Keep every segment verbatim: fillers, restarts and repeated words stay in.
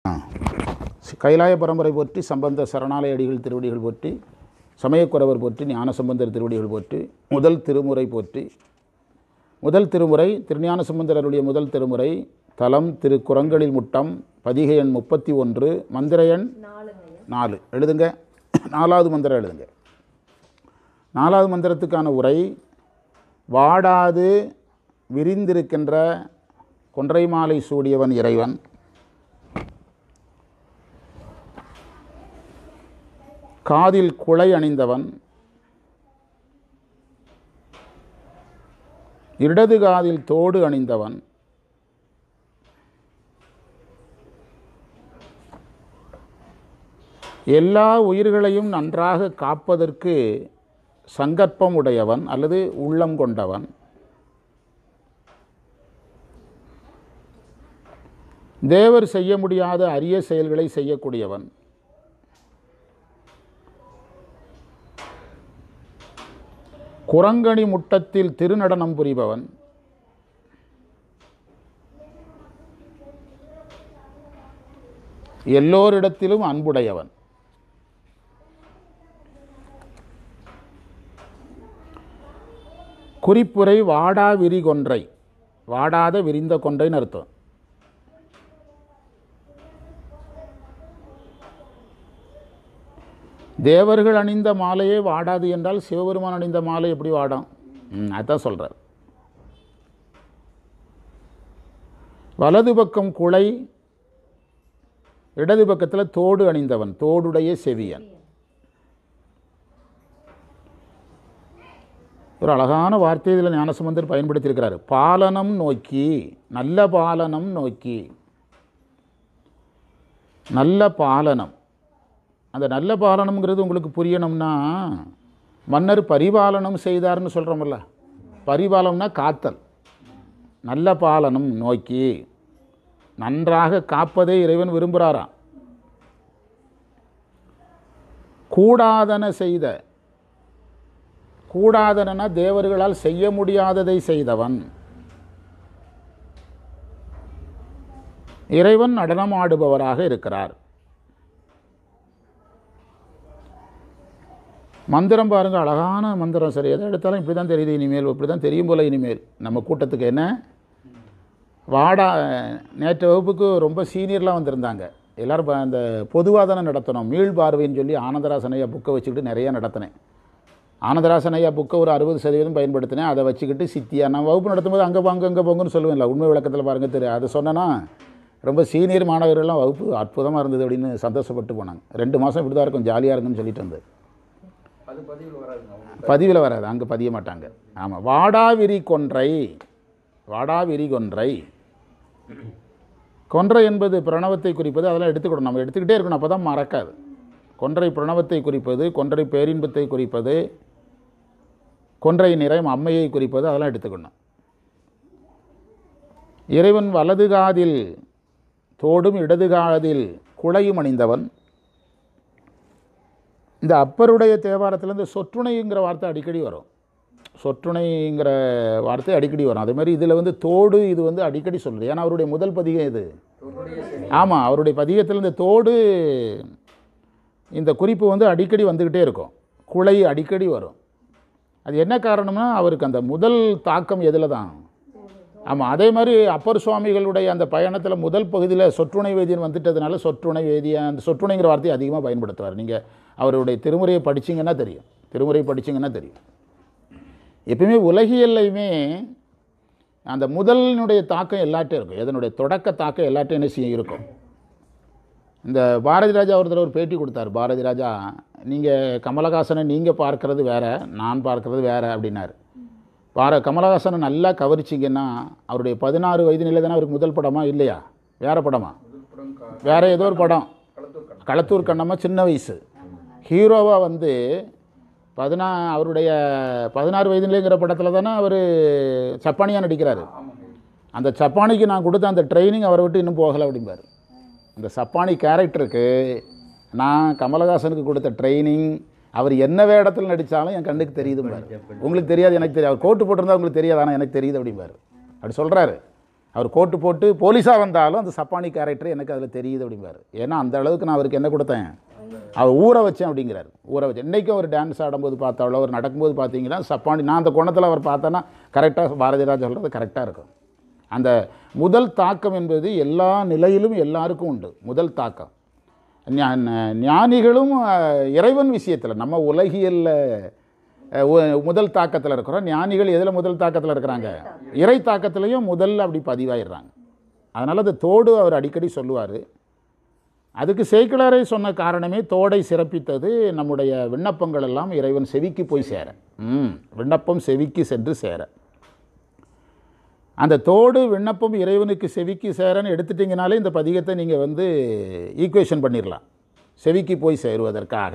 கைலாய பரம்பரை போற்றி, சம்பந்த சரணாலய அடிகள் திருவடிகள் போற்றி, சமயக்குறவர் போற்றி, ஞான சம்பந்தர் திருவடிகள் போற்றி, முதல் திருமுறை போற்றி. முதல் திருமுறை திருஞான சம்பந்தருடைய முதல் திருமுறை, தலம் திரு குரங்களில் முட்டம், பதிகை எண் முப்பத்தி ஒன்று, மந்திர எண் நாலு. எழுதுங்க, நாலாவது மந்திரம் எழுதுங்க. நாலாவது மந்திரத்துக்கான உரை: வாடாது விரிந்திருக்கின்ற கொன்றை மாலை சூடியவன் இறைவன், காதில் குழை அணிந்தவன், இடது காதில் தோடு அணிந்தவன், எல்லா உயிர்களையும் நன்றாக காப்பதற்கு சங்கற்பம் உடையவன் அல்லது உள்ளம் கொண்டவன், தேவர் செய்ய முடியாத அரிய செயல்களை செய்யக்கூடியவன், குரங்கணி முட்டத்தில் திருநடனம் புரிபவன், எல்லோரிடத்திலும் அன்புடையவன். குறிப்புரை: வாடா விரி கொன்றை, வாடாத விரிந்த கொன்றைன்னு அர்த்தம். தேவர்கள் அணிந்த மாலையே வாடாது என்றால் சிவபெருமான் அணிந்த மாலை எப்படி வாடும்? அதான் சொல்கிறார். வலது பக்கம் குழை, இடது பக்கத்தில் தோடு அணிந்தவன், தோடுடைய செவியன். ஒரு அழகான வார்த்தை இதில் ஞானசம்பந்தர் பயன்படுத்தியிருக்கிறார். பாலனம் நோக்கி, நல்ல பாலனம் நோக்கி, நல்ல பாலனம். அந்த நல்ல பாலனம்ங்கிறது உங்களுக்கு புரியணும்னா, மன்னர் பரிபாலனம் செய்தார்னு சொல்கிறோம்ல, பரிபாலனம்னா காத்தல். நல்ல பாலனம் நோக்கி, நன்றாக காப்பதே இறைவன் விரும்புகிறாராம். கூடாதன செய்த, கூடாதன தேவர்களால் செய்ய முடியாததை செய்தவன் இறைவன் நடனமாடுபவராக இருக்கிறார். மந்திரம் பாருங்கள், அழகான மந்திரம். சரி, எதை எடுத்தாலும் இப்படி தான் தெரியுது இனிமேல், இப்படி தான் தெரியும் போல் இனிமேல். நம்ம கூட்டத்துக்கு என்ன வாடா, நேற்று வகுப்புக்கு ரொம்ப சீனியர்லாம் வந்திருந்தாங்க. எல்லோரும் அந்த பொதுவாக தானே நடத்தணும். மீள் பார்வைன்னு சொல்லி ஆனந்தராசன் ஐயா புக்கை வச்சுக்கிட்டு நிறையா நடத்தினேன். ஆனந்தராசன் ஐயா புக்கை ஒரு அறுபது சதவீதம் பயன்படுத்தினேன். அதை வச்சுக்கிட்டு சித்தியா நான் வகுப்பு நடத்தும்போது அங்கே வாங்க அங்கே போங்கன்னு சொல்லுவேன்ல, உண்மை விளக்கத்தில் பாருங்கள் தெரியும். அதை சொன்னேன்னா ரொம்ப சீனியர் மாணவர்கள்லாம் வகுப்பு அற்புதமாக இருந்தது அப்படின்னு சந்தோஷப்பட்டு போனாங்க. ரெண்டு மாதம் இப்படி தான் இருக்கும், ஜாலியாக இருக்குன்னு சொல்லிட்டு வந்து பதிவில் வராது, அங்கே பதிய மாட்டாங்க. ஆமாம், வாடாவிரி கொன்றை, வாடாவிரி கொன்றை. கொன்றை என்பது பிரணவத்தை குறிப்பது. அதெல்லாம் எடுத்துக்கிடணும், நம்ம எடுத்துக்கிட்டே இருக்கணும், அப்போ தான் மறக்காது. கொன்றை பிரணவத்தை குறிப்பது, கொன்றை பேரின்பத்தை குறிப்பது, கொன்றை நிறையம் அம்மையை குறிப்பது, அதெல்லாம் எடுத்துக்கணும். இறைவன் வலது காதில் தோடும் இடது காதில் குழையும் அணிந்தவன். இந்த அப்பருடைய தேவாரத்தில் இந்த சொற்றுணைங்கிற வார்த்தை அடிக்கடி வரும். சொற்றுணைங்கிற வார்த்தை அடிக்கடி வரும். அதே மாதிரி இதில் வந்து தோடு, இது வந்து அடிக்கடி சொல்லுது. ஏன்னா அவருடைய முதல் பதிகம் இது. ஆமாம், அவருடைய பதிகத்தில் இந்த தோடு, இந்த குறிப்பு வந்து அடிக்கடி வந்துக்கிட்டே இருக்கும். குழை அடிக்கடி வரும். அது என்ன காரணம்னா, அவருக்கு அந்த முதல் தாக்கம் எதில் தான். ஆமாம், அதே மாதிரி அப்பர் சுவாமிகளுடைய அந்த பயணத்தில் முதல் பகுதியில் சொற்றுணை வேதியன் வந்துட்டதுனால சொற்றுணை வேதியன், அந்த சொற்றுணைங்கிற வார்த்தையை அதிகமாக பயன்படுத்துவார். நீங்கள் அவருடைய திருமுறையை படிச்சிங்கன்னா தெரியும், திருமுறையை படிச்சிங்கன்னா தெரியும். எப்பயுமே உலகியல்லையுமே அந்த முதலினுடைய தாக்கம் எல்லாட்டையும் இருக்கும், எதனுடைய தொடக்க தாக்கம் எல்லாட்டையும் என்ன செய்ய இருக்கும். இந்த பாரதி ராஜா ஒரு தடவை ஒரு பேட்டி கொடுத்தார். பாரதி ராஜா, நீங்கள் கமலஹாசனை நீங்கள் பார்க்கறது வேறு, நான் பார்க்கறது வேறு அப்படின்னாரு. பார கமலஹாசனை நல்லா கவரிச்சிங்கன்னா, அவருடைய பதினாறு வயது நிலை தானே அவருக்கு முதல் படமா இல்லையா, வேறு படமா, வேறு ஏதோ ஒரு படம், களத்தூர் கண்ணம்மா சின்ன வயசு ஹீரோவாக வந்து பதினா அவருடைய பதினாறு வயது நிலைங்கிற படத்தில் தானே அவர் சப்பானியாக நடிக்கிறாரு. அந்த சப்பானிக்கு நான் கொடுத்த அந்த ட்ரைனிங் அவரை விட்டு இன்னும் போகலை அப்படிம்பார். அந்த சப்பானி கேரக்டருக்கு நான் கமலஹாசனுக்கு கொடுத்த ட்ரைனிங், அவர் என்ன வேடத்தில் நடித்தாலும் என் கண்ணுக்கு தெரியுதும்பார். உங்களுக்கு தெரியாது, எனக்கு தெரியாது. அவர் கோட்டு போட்டிருந்தா உங்களுக்கு தெரியாது, ஆனால் எனக்கு தெரியுது அப்படிம்பார். அப்படி சொல்கிறாரு. அவர் கோட்டு போட்டு போலீஸாக வந்தாலும் அந்த சப்பானி கேரக்டர் எனக்கு அதில் தெரியுது அப்படிம்பார். ஏன்னா அந்த அளவுக்கு நான் அவருக்கு என்ன கொடுத்தேன், அவர் ஊற வச்சேன் அப்படிங்கிறார். ஊற வச்சேன். இன்றைக்கும் அவர் டான்ஸ் ஆடும்போது பார்த்தாலோ அவர் நடக்கும்போது பார்த்தீங்கன்னா சப்பானி, நான் அந்த குணத்தில் அவர் பார்த்தேன்னா கரெக்டாக பாரதிராஜா சொல்கிறது கரெக்டாக இருக்கும். அந்த முதல் தாக்கம் என்பது எல்லா நிலையிலும் எல்லாருக்கும் உண்டு. முதல் தாக்கம் ஞானிகளும் இறைவன் விஷயத்தில், நம்ம உலகியலில் முதல் தாக்கத்தில் இருக்கிறோம். ஞானிகள் எதில் முதல் தாக்கத்தில் இருக்கிறாங்க, இறை தாக்கத்திலையும் முதல் அப்படி பதிவாயிடுறாங்க. அதனால் அந்த தோடு அவர் அடிக்கடி சொல்லுவார். அதுக்கு சேக்கிழாரை சொன்ன காரணமே தோடை சிறப்பித்தது நம்முடைய விண்ணப்பங்கள் எல்லாம் இறைவன் செவிக்கு போய் சேர, ம் விண்ணப்பம் செவிக்கு சென்று சேர. அந்த தோடு விண்ணப்பம் இறைவனுக்கு செவிக்கு சேரன்னு எடுத்துட்டிங்கனாலே இந்த பதிகத்தை நீங்கள் வந்து ஈக்குவேஷன் பண்ணிடலாம். செவிக்கு போய் சேருவதற்காக,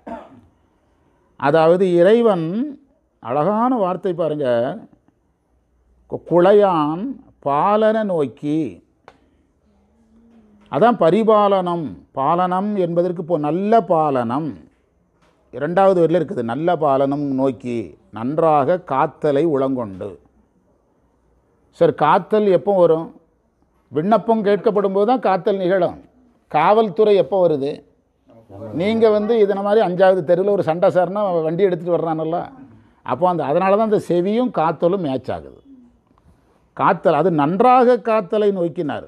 அதாவது இறைவன் அழகான வார்த்தை பாருங்க, குளையான் பாலன நோக்கி, அதான் பரிபாலனம். பாலனம் என்பதற்கு இப்போ நல்ல பாலனம் இரண்டாவது வரையில் இருக்குது. நல்ல பாலனம் நோக்கி நன்றாக காத்தலை உளங்கொண்டு. சார் காத்தல் எப்போ வரும், விண்ணப்பம் கேட்கப்படும் போது தான் காத்தல் நிகழும். காவல்துறை எப்போ வருது, நீங்கள் வந்து இதன மாதிரி அஞ்சாவது தெருவில் ஒரு சண்டை சார்னா வண்டி எடுத்துகிட்டு வர்றானல்ல, அப்போ அந்த அதனால தான் அந்த செவியும் காத்தலும் மேட்ச் ஆகுது. காத்தல் அது நன்றாக காத்தலை நோக்கினார்.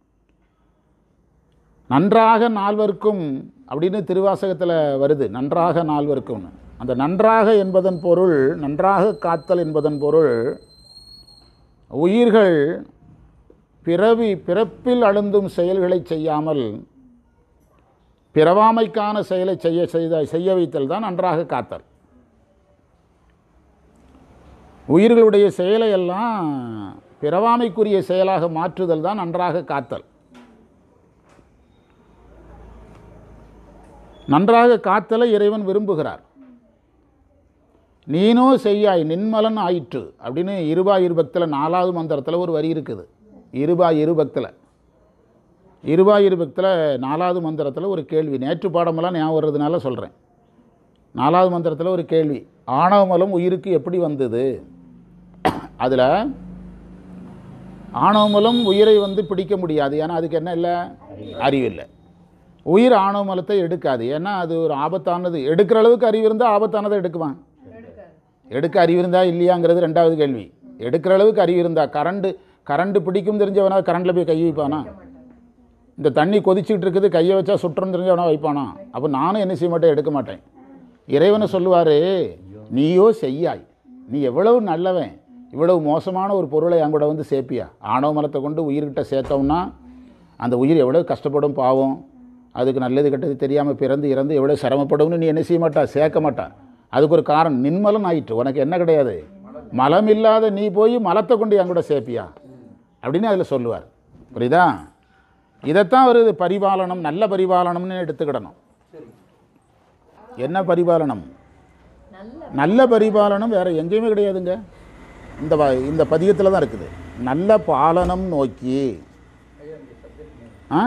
நன்றாக நால்வர்க்கும் அப்படின்னு திருவாசகத்தில் வருது, நன்றாக நால்வர்க்கும். அந்த நன்றாக என்பதன் பொருள், நன்றாக காத்தல் என்பதன் பொருள், உயிர்கள் பிறவி பிறப்பில் அழுந்தும் செயல்களை செய்யாமல் பிறவாமைக்கான செயலை செய்ய செய்த செய்ய வைத்தல் தான் நன்றாக காத்தல். உயிர்களுடைய செயலை எல்லாம் பிறவாமைக்குரிய செயலாக மாற்றுதல் தான் நன்றாக காத்தல். நன்றாக காத்தலை இறைவன் விரும்புகிறார். நீனோ செய்யாய் நின்மலன் ஆயிற்று அப்படின்னு இருபா இருபக்தில் நாலாவது மந்திரத்தில் ஒரு வரி இருக்குது. இருபா இருபக்தில் இருபா இருபக்தில் நாலாவது மந்திரத்தில் ஒரு கேள்வி, நேற்று பாடமெல்லாம் ஞாபகம் வர்றதுனால சொல்கிறேன். நாலாவது மந்திரத்தில் ஒரு கேள்வி, ஆணவமலம் உயிருக்கு எப்படி வந்தது? அதில் ஆணவமலம் உயிரை வந்து பிடிக்க முடியாது, ஏன்னா அதுக்கு என்ன இல்லை, அறிவில்லை. உயிர் ஆணவமலத்தை எடுக்காது, ஏன்னா அது ஒரு ஆபத்தானது. எடுக்கிற அளவுக்கு அறிவு இருந்தால் ஆபத்தானதை எடுக்குவான். எடுக்க அறிவு இருந்தா இல்லையாங்கிறது ரெண்டாவது கேள்வி. எடுக்கிற அளவுக்கு அறிவு இருந்தா, கரண்டு கரண்டு பிடிக்கும் தெரிஞ்சவனா கரண்டில் போய் கை வைப்பானா? இந்த தண்ணி கொதிச்சுட்டு இருக்குது, கையை வச்சா சுற்றணும் தெரிஞ்சவனா வைப்பானா? அப்போ நானும் என்ன செய்ய மாட்டேன், எடுக்க மாட்டேன். இறைவனை சொல்லுவார், நீயோ செய்யாய், நீ எவ்வளவு நல்லவன், இவ்வளவு மோசமான ஒரு பொருளை என் கூட வந்து சேர்ப்பியா? ஆணவ மலத்தை கொண்டு உயிர்கிட்ட சேர்த்தோம்னா அந்த உயிர் எவ்வளோ கஷ்டப்படும், பாவம், அதுக்கு நல்லது கெட்டது தெரியாமல் பிறந்து இறந்து எவ்வளோ சிரமப்படும்னு நீ என்ன செய்ய மாட்டா, சேர்க்க மாட்டா. அதுக்கு ஒரு காரணம், நின்மலம் ஆயிற்று, உனக்கு என்ன கிடையாது, மலம் இல்லாத நீ போய் மலத்தை கொண்டு என் கூட சேர்ப்பியா அப்படின்னு அதில் சொல்லுவார். புரியுதா? இதைத்தான் ஒரு பரிபாலனம், நல்ல பரிபாலனம்னு எடுத்துக்கிடணும். என்ன பரிபாலனம்? நல்ல பரிபாலனம் வேற எங்கேயுமே கிடையாதுங்க. இந்த இந்த பதிகத்தில் தான் இருக்குது. நல்ல பாலனம் நோக்கி. ஆ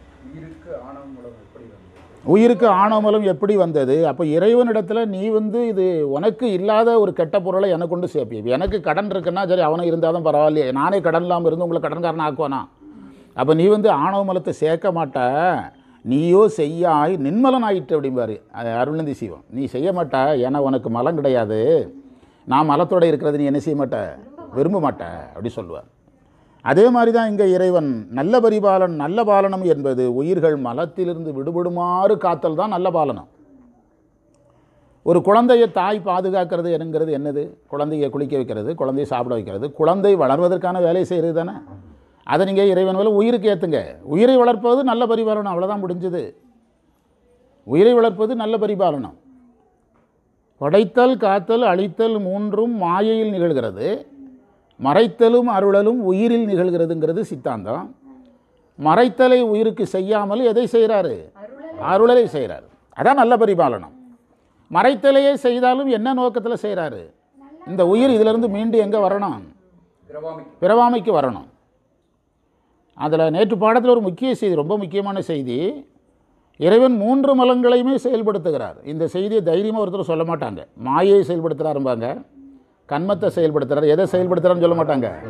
உயிருக்கு ஆணவமலம் எப்படி வந்தது? அப்போ இறைவனிடத்தில் நீ வந்து இது உனக்கு இல்லாத ஒரு கெட்ட பொருளை எனக்கு கொண்டு சேர்ப்பி. எனக்கு கடன் இருக்குன்னா சரி, அவனை இருந்தால் தான் பரவாயில்லையே, நானே கடன் இல்லாமல் இருந்து உங்களை கடன்காரன் ஆக்குவானா? அப்போ நீ வந்து ஆணவமலத்தை சேர்க்க மாட்ட, நீயோ செய்யாய் நின்மலன் ஆயிட்டு அப்படிம்பாரு அருள்நந்தி சிவம். நீ செய்ய மாட்ட, ஏன்னா உனக்கு மலம் கிடையாது, நான் மலத்தோடு இருக்கிறது நீ என்ன செய்ய மாட்ட, விரும்ப மாட்ட அப்படி சொல்லுவார். அதே மாதிரி தான் இங்கே இறைவன் நல்ல பரிபாலன். நல்ல பாலனம் என்பது உயிர்கள் மலத்திலிருந்து விடுபடுமாறு காத்தல் தான் நல்ல பாலனம். ஒரு குழந்தையை தாய் பாதுகாக்கிறது என்னங்கிறது என்னது? குழந்தையை குளிக்க வைக்கிறது, குழந்தையை சாப்பிட வைக்கிறது, குழந்தை வளர்வதற்கான வேலையை செய்கிறது தானே. அதை நீங்கள் இறைவன் மேலே உயிருக்கு ஏற்றுங்க. உயிரை வளர்ப்பது நல்ல பரிபாலனம், அவ்வளோதான் முடிஞ்சது. உயிரை வளர்ப்பது நல்ல பரிபாலனம். படைத்தல் காத்தல் அழித்தல் மூன்றும் மாயையில் நிகழ்கிறது, மறைத்தலும் அருளலும் உயிரில் நிகழ்கிறதுங்கிறது சித்தாந்தம். மறைத்தலை உயிருக்கு செய்யாமல் எதை செய்கிறாரு? அருளலை செய்கிறாரு. அதான் நல்ல பரிபாலனம். மறைத்தலையே செய்தாலும் என்ன நோக்கத்தில் செய்கிறாரு? இந்த உயிர் இதிலிருந்து மீண்டு எங்கே வரணும்? பிறவாமைக்கு வரணும். அதில் நேற்று பாடத்தில் ஒரு முக்கிய செய்தி, ரொம்ப முக்கியமான செய்தி, இறைவன் மூன்று மலங்களையுமே செயல்படுத்துகிறார். இந்த செய்தியை தைரியமாக ஒருத்தர் சொல்ல மாட்டாங்க. மாயை செயல்படுத்துகிறாரும்பாங்க, கண்மத்தை செயல்படுத்துகிறார், எதை செயல்படுத்துகிறான்னு சொல்ல மாட்டாங்க.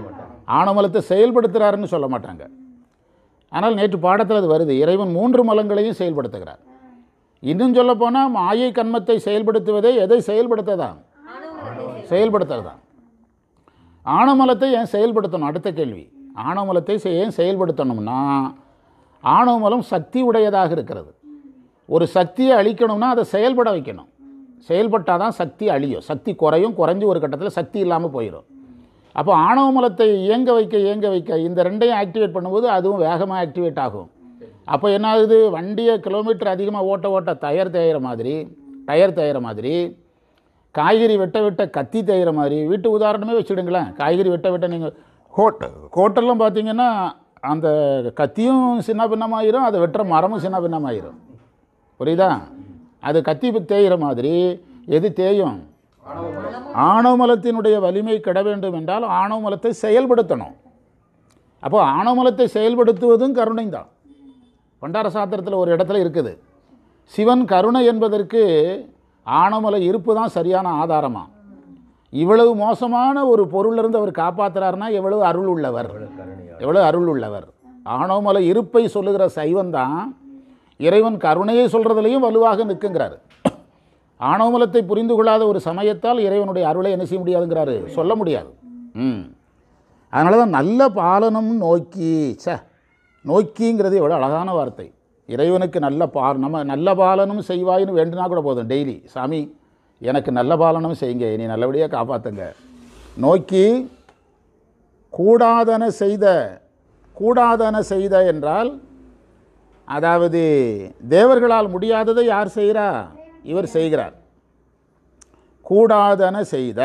ஆணவமலத்தை செயல்படுத்துகிறாருன்னு சொல்ல மாட்டாங்க. ஆனால் நேற்று பாடத்தில் அது வருது, இறைவன் மூன்று மலங்களையும் செயல்படுத்துகிறார். இன்னும் சொல்ல போனால் மாயை கண்மத்தை செயல்படுத்துவதே எதை செயல்படுத்ததான்? செயல்படுத்துறதான். ஆணவமலத்தை ஏன் செயல்படுத்தணும்? அடுத்த கேள்வி. ஆணவமலத்தை ஏன் செயல்படுத்தணும்னா, ஆணவமலம் சக்தி உடையதாக இருக்கிறது. ஒரு சக்தியை அழிக்கணும்னா அதை செயல்பட வைக்கணும். செயல்பட்டால் தான் சக்தி அழியும். சக்தி குறையும், குறைஞ்சி ஒரு கட்டத்தில் சக்தி இல்லாமல் போயிடும். அப்போ ஆணவமலத்தை இயங்க வைக்க இயங்க வைக்க இந்த ரெண்டையும் ஆக்டிவேட் பண்ணும்போது அதுவும் வேகமாக ஆக்டிவேட் ஆகும். அப்போ என்ன ஆகுது? வண்டியை கிலோமீட்டர் அதிகமாக ஓட்ட ஓட்ட டயர் தேயிற மாதிரி டயர் தேயிற மாதிரி காய்கறி வெட்ட வெட்ட கத்தி தேயிற மாதிரி, வீட்டு உதாரணமே வச்சுடுங்களேன். காய்கறி வெட்ட வெட்ட நீங்கள் ஹோட்ட ஹோட்டல்லாம் பார்த்தீங்கன்னா அந்த கத்தியும் சின்ன பின்னமாயிரும், அதை வெட்டுற மரமும் சின்ன பின்னமாயிரும். புரியுதா? அது கத்தி தேயிற மாதிரி எது தேயும்? ஆணவமலத்தினுடைய வலிமை கிட வேண்டும் என்றால் ஆணவமலத்தை செயல்படுத்தணும். அப்போ ஆணவமலத்தை செயல்படுத்துவதும் கருணை தான். பண்டார சாத்திரத்தில் ஒரு இடத்துல இருக்குது, சிவன் கருணை என்பதற்கு ஆணவமல இருப்பு தான் சரியான ஆதாரமாக. இவ்வளவு மோசமான ஒரு பொருளிலிருந்து அவர் காப்பாற்றுறாருன்னா எவ்வளவு அருள் உள்ளவர், எவ்வளவு அருள் உள்ளவர். ஆணவமல இருப்பை சொல்லுகிற சைவன் தான் இறைவன் கருணையை சொல்கிறதுலையும் வலுவாக நிற்குங்கிறாரு. ஆணவமலத்தை புரிந்து கொள்ளாத ஒரு சமயத்தால் இறைவனுடைய அருளை என்ன செய்ய முடியாதுங்கிறாரு, சொல்ல முடியாது. ம் அதனால தான் நல்ல பாலனம் நோக்கி, ச நோக்கிங்கிறது எவ்வளோ அழகான வார்த்தை. இறைவனுக்கு நல்ல பா நம்ம நல்ல பாலனும் செய்வாயின்னு வேண்டுனா கூட போதும். டெய்லி சாமி எனக்கு நல்ல பாலனும் செய்யுங்க, நீ நல்லபடியாக காப்பாற்றுங்க. நோக்கி கூடாதன செய்த, கூடாதன செய்த என்றால் அதாவது தேவர்களால் முடியாததை யார் செய்கிறா? இவர் செய்கிறார். கூடாதன செய்த,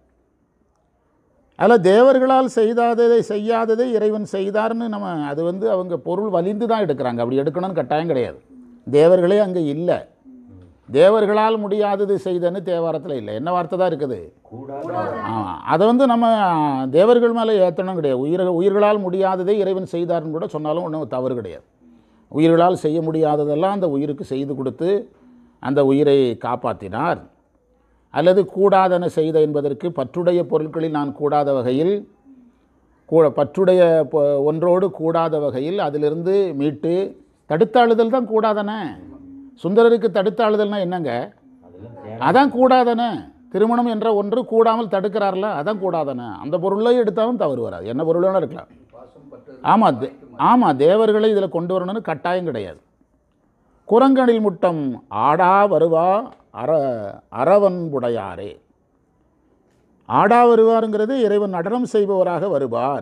அதில் தேவர்களால் செய்தாததை செய்யாததை இறைவன் செய்தார்னு நம்ம அது வந்து அவங்க பொருள் வலிந்து தான் எடுக்கிறாங்க. அப்படி எடுக்கணும்னு கட்டாயம் கிடையாது. தேவர்களே அங்கே இல்லை. தேவர்களால் முடியாதது செய்தன்னு தேவாரத்தில் இல்லை. என்ன வார்த்தை தான் இருக்குது? ஆமாம். அதை வந்து நம்ம தேவர்கள் மேலே ஏற்றணும் கிடையாது. உயிர் உயிர்களால் முடியாததை இறைவன் செய்தார்னு கூட சொன்னாலும் ஒன்றும் தவறு கிடையாது. உயிர்களால் செய்ய முடியாததெல்லாம் அந்த உயிருக்கு செய்து கொடுத்து அந்த உயிரை காப்பாற்றினார். அல்லது கூடாதன செய்த என்பதற்கு பற்றுடைய பொருட்களில் நான் கூடாத வகையில் கூட பற்றுடைய ஒன்றோடு கூடாத வகையில் அதிலிருந்து மீட்டு தடுத்தாளுதல் தான் கூடாதன. சுந்தரருக்கு தடுத்தாளுதல்னா என்னங்க? அதான் கூடாதன. திருமணம் என்ற ஒன்று கூடாமல் தடுக்கிறார்ல, அதான் கூடாதன. அந்த பொருளை எடுத்தாலும் தவறு வராது, என்ன பொருளான இருக்கலாம். ஆமாம் ஆமாம் தேவர்களை இதில் கொண்டு வரணும்னு கட்டாயம் கிடையாது. குரங்கணில் முட்டம் ஆடா வருவா அற அறவன்புடையாரே. ஆடா வருவாருங்கிறது இறைவன் நடனம் செய்பவராக வருவார்.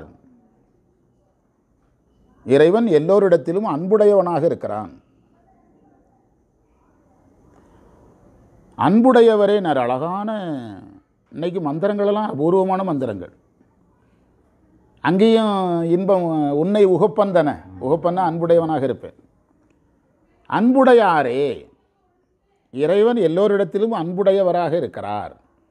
இறைவன் எல்லோரிடத்திலும் அன்புடையவனாக இருக்கிறான். அன்புடையவரே நர் அழகான இன்னைக்கு மந்திரங்களெல்லாம் அபூர்வமான மந்திரங்கள். அங்கேயும் இன்பம் உன்னை உகப்பந்தன, உகப்பன்னா அன்புடையவனாக இருப்பேன். அன்புடையாரே, இறைவன் எல்லோரிடத்திலும் அன்புடையவராக இருக்கிறார்.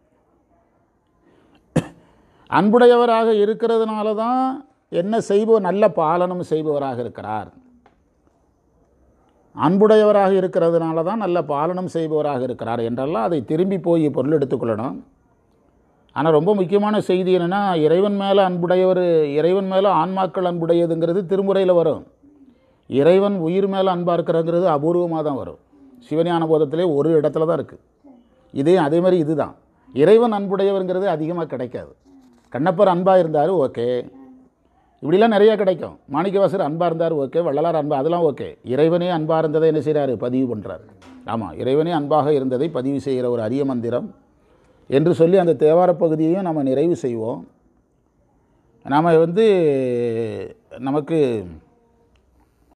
அன்புடையவராக இருக்கிறதுனால தான் என்ன செய்வோம், நல்ல பாலனம் செய்பவராக இருக்கிறார். அன்புடையவராக இருக்கிறதுனால தான் நல்ல பாலனம் செய்பவராக இருக்கிறார் என்றெல்லாம் அதை திரும்பி போய் பொருள் எடுத்துக்கொள்ளணும். ஆனால் ரொம்ப முக்கியமான செய்தி என்னென்னா, இறைவன் மேலே அன்புடையவர், இறைவன் மேலே ஆன்மாக்கள் அன்புடையதுங்கிறது திருமுறையில் வரும். இறைவன் உயிர் மேலே அன்பாக இருக்கிறங்கிறது அபூர்வமாக தான் வரும். சிவஞான போதத்திலே ஒரு இடத்துல தான் இருக்குது. இதே அதே மாதிரி இதுதான். இறைவன் அன்புடையவருங்கிறது அதிகமாக கிடைக்காது. கண்ணப்பர் அன்பாக இருந்தார், ஓகே, இப்படிலாம் நிறையா கிடைக்கும். மாணிக்கவாசர் அன்பாக இருந்தார், ஓகே, வள்ளலார் அன்பா, அதெல்லாம் ஓகே. இறைவனே அன்பாக இருந்ததை என்ன செய்கிறாரு, பதிவு பண்ணுறார். ஆமாம், இறைவனே அன்பாக இருந்ததை பதிவு செய்கிற ஒரு அரிய மந்திரம் என்று சொல்லி அந்த தேவார பகுதியையும் நம்ம நிறைவு செய்வோம். நாம் வந்து நமக்கு